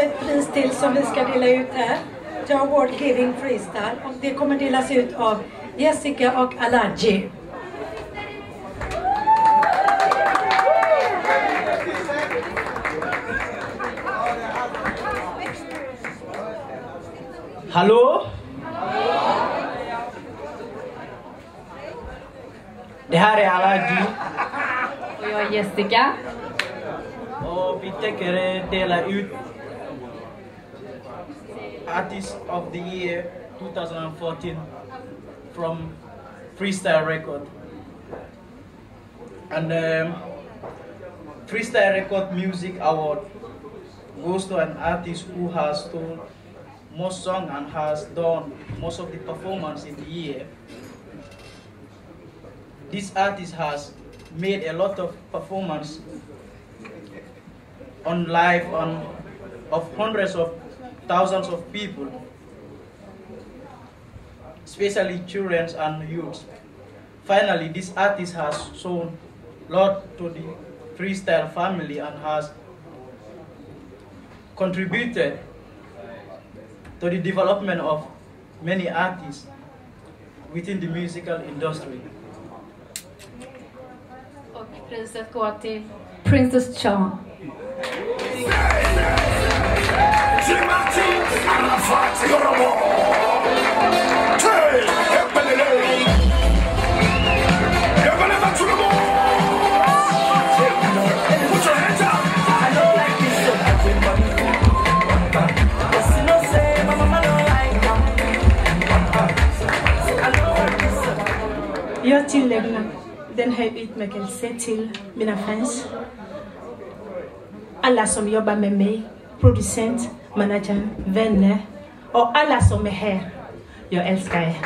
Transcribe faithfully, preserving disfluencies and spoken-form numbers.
vi ett pris till som vi ska dela ut här. The Award Giving Freestyle. Och det kommer delas ut av Jessica och Alaji. Hallå? Det här är Alaji. Och jag är Jessica. Och vi tänker dela ut Artist of the Year twenty fourteen from FreeStyla Records. And um, FreeStyla Records Music Award goes to an artist who has told most songs and has done most of the performance in the year. This artist has made a lot of performance on live on of hundreds of thousands of people, especially children and youths. Finally, this artist has shown a lot to the FreeStyla family and has contributed to the development of many artists within the musical industry. Och priset går till Princesse Charm. Jag tillägnar den här utmärkelsen till mina fans. Alla som jobbar med mig, producent, manager, vänner och alla som är här. Jag älskar er.